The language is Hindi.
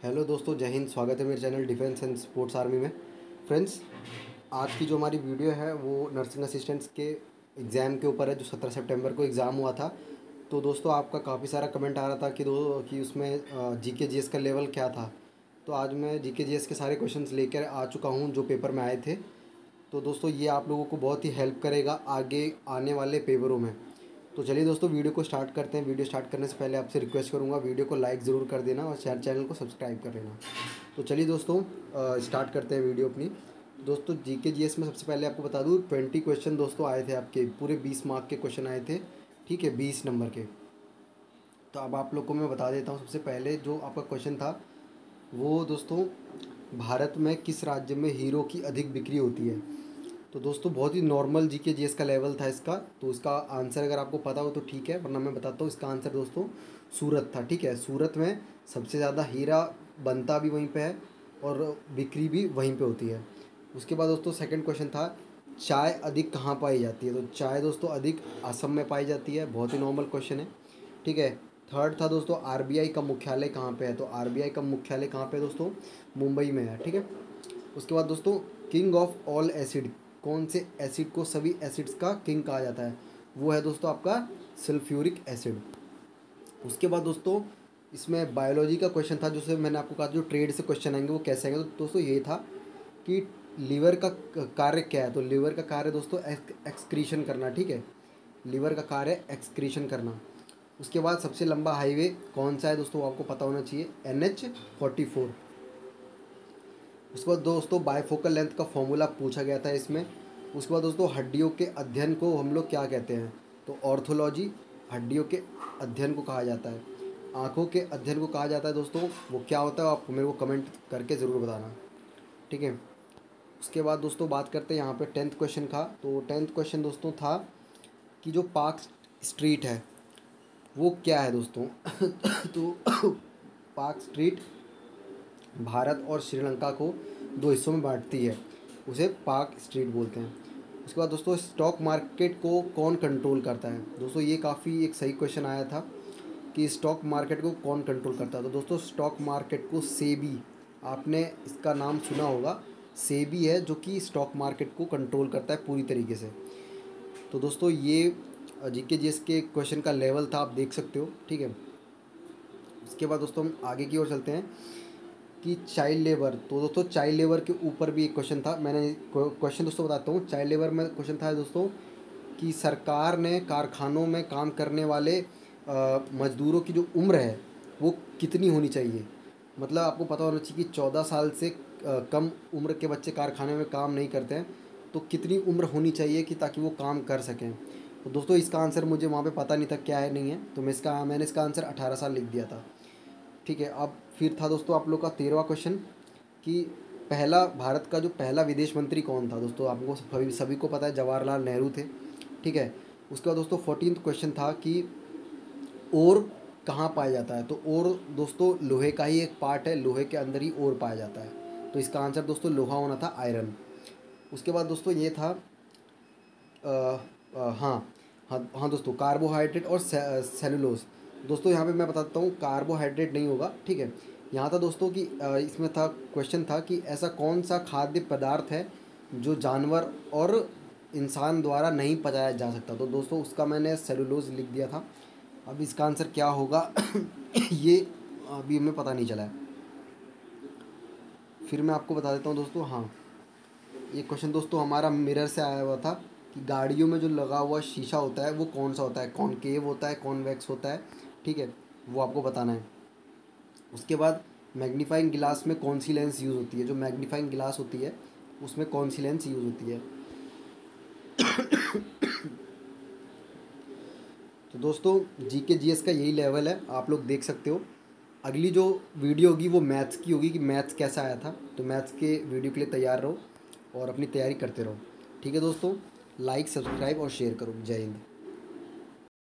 हेलो दोस्तों, जय हिंद। स्वागत है मेरे channel defence and sports army में। फ्रेंड्स, आज की जो हमारी वीडियो है वो नर्सिंग असिस्टेंट्स के एग्ज़ाम के ऊपर है, जो 17 सितंबर को एग्ज़ाम हुआ था। तो दोस्तों, आपका काफ़ी सारा कमेंट आ रहा था कि उसमें जीके जीएस का लेवल क्या था। तो आज मैं जीके जीएस के सारे क्वेश्चंस लेकर आ चुका हूँ जो पेपर में आए थे। तो दोस्तों, ये आप लोगों को बहुत ही हेल्प करेगा आगे आने वाले पेपरों में। तो चलिए दोस्तों, वीडियो को स्टार्ट करते हैं। वीडियो स्टार्ट करने से पहले आपसे रिक्वेस्ट करूंगा, वीडियो को लाइक ज़रूर कर देना और चैनल को सब्सक्राइब कर लेना। तो चलिए दोस्तों, स्टार्ट करते हैं वीडियो अपनी। दोस्तों, जीके जीएस में सबसे पहले आपको बता दूँ 20 क्वेश्चन दोस्तों आए थे, आपके पूरे 20 मार्क के क्वेश्चन आए थे। ठीक है, 20 नंबर के। तो अब आप लोग को मैं बता देता हूँ। सबसे पहले जो आपका क्वेश्चन था वो दोस्तों, भारत में किस राज्य में हीरो की अधिक बिक्री होती है। तो दोस्तों, बहुत ही नॉर्मल जीके जीएस का लेवल था इसका। तो इसका आंसर अगर आपको पता हो तो ठीक है, वरना मैं बताता हूँ। इसका आंसर दोस्तों सूरत था। ठीक है, सूरत में सबसे ज़्यादा हीरा बनता भी वहीं पे है और बिक्री भी वहीं पे होती है। उसके बाद दोस्तों सेकंड क्वेश्चन था, चाय अधिक कहाँ पाई जाती है। तो चाय दोस्तों अधिक असम में पाई जाती है। बहुत ही नॉर्मल क्वेश्चन है। ठीक है। थर्ड था दोस्तों, आरबीआई का मुख्यालय कहाँ पे है। तो आरबीआई का मुख्यालय कहाँ पे है दोस्तों, मुंबई में है। ठीक है। उसके बाद दोस्तों, किंग ऑफ ऑल एसिड, कौन से एसिड को सभी एसिड्स का किंग कहा जाता है। वो है दोस्तों आपका सल्फ्यूरिक एसिड। उसके बाद दोस्तों, इसमें बायोलॉजी का क्वेश्चन था, जिससे मैंने आपको कहा जो ट्रेड से क्वेश्चन आएंगे वो कैसे आएंगे। तो दोस्तों ये था कि लीवर का कार्य क्या है। तो लीवर का कार्य दोस्तों एक्सक्रीशन करना। ठीक है, लीवर का कार्य एक्सक्रीशन करना। उसके बाद सबसे लंबा हाईवे कौन सा है दोस्तों, वो आपको पता होना चाहिए, NH-44। उसके बाद दोस्तों, बायफोकल लेंथ का फॉर्मूला पूछा गया था इसमें। उसके बाद दोस्तों, हड्डियों के अध्ययन को हम लोग क्या कहते हैं। तो ऑर्थोलॉजी हड्डियों के अध्ययन को कहा जाता है। आँखों के अध्ययन को कहा जाता है दोस्तों, वो क्या होता है आप मेरे को कमेंट करके ज़रूर बताना। ठीक है। उसके बाद दोस्तों बात करते हैं यहाँ पे 10th क्वेश्चन का। तो 10th क्वेश्चन दोस्तों था कि जो पार्क स्ट्रीट है वो क्या है दोस्तों। तो पार्क स्ट्रीट भारत और श्रीलंका को दो हिस्सों में बांटती है, उसे पार्क स्ट्रीट बोलते हैं। उसके बाद दोस्तों, स्टॉक मार्केट को कौन कंट्रोल करता है। दोस्तों ये काफ़ी एक सही क्वेश्चन आया था कि स्टॉक मार्केट को कौन कंट्रोल करता है। तो दोस्तों, स्टॉक मार्केट को सेबी, आपने इसका नाम सुना होगा, सेबी है जो कि स्टॉक मार्केट को कंट्रोल करता है पूरी तरीके से। तो दोस्तों ये जीके जीएस के क्वेश्चन का लेवल था, आप देख सकते हो। ठीक है। उसके बाद दोस्तों हम आगे की ओर चलते हैं कि चाइल्ड लेबर। तो दोस्तों चाइल्ड लेबर के ऊपर भी एक क्वेश्चन था। मैंने क्वेश्चन दोस्तों बताता हूँ। चाइल्ड लेबर में क्वेश्चन था दोस्तों कि सरकार ने कारखानों में काम करने वाले मजदूरों की जो उम्र है वो कितनी होनी चाहिए। मतलब आपको पता होना चाहिए कि 14 साल से कम उम्र के बच्चे कारखाने में काम नहीं करते हैं। तो कितनी उम्र होनी चाहिए कि ताकि वो काम कर सकें। तो दोस्तों इसका आंसर मुझे वहाँ पे पता नहीं था क्या है नहीं है, तो मैंने इसका आंसर 18 साल लिख दिया था। ठीक है। अब फिर था दोस्तों आप लोग का 13वां क्वेश्चन कि पहला भारत का जो पहला विदेश मंत्री कौन था। दोस्तों आपको सभी को पता है, जवाहरलाल नेहरू थे। ठीक है। उसके बाद दोस्तों 14th क्वेश्चन था कि ओर कहाँ पाया जाता है। तो ओर दोस्तों लोहे का ही एक पार्ट है, लोहे के अंदर ही ओर पाया जाता है। तो इसका आंसर दोस्तों लोहा होना था, आयरन। उसके बाद दोस्तों ये था हाँ हाँ हाँ दोस्तों, कार्बोहाइड्रेट और सेलुलोज। दोस्तों यहाँ पे मैं बताता हूँ, कार्बोहाइड्रेट नहीं होगा। ठीक है। यहाँ था दोस्तों कि इसमें था क्वेश्चन था कि ऐसा कौन सा खाद्य पदार्थ है जो जानवर और इंसान द्वारा नहीं पचाया जा सकता। तो दोस्तों उसका मैंने सेलुलोज लिख दिया था। अब इसका आंसर क्या होगा ये अभी हमें पता नहीं चला है। फिर मैं आपको बता देता हूँ दोस्तों। हाँ, ये क्वेश्चन दोस्तों हमारा मिरर से आया हुआ था कि गाड़ियों में जो लगा हुआ शीशा होता है वो कौन सा होता है, कॉनकेव होता है, कॉन्वेक्स होता है। ठीक है, वो आपको बताना है। उसके बाद मैग्नीफाइंग गिलास में कौन सी लेंस यूज़ होती है। जो मैग्नीफाइंग गिलास होती है उसमें कौन सी लेंस यूज़ होती है। तो दोस्तों जीके जीएस का यही लेवल है, आप लोग देख सकते हो। अगली जो वीडियो होगी वो मैथ्स की होगी कि मैथ्स कैसा आया था। तो मैथ्स के वीडियो के लिए तैयार रहो और अपनी तैयारी करते रहो। ठीक है दोस्तों, लाइक सब्सक्राइब और शेयर करो। जय हिंद।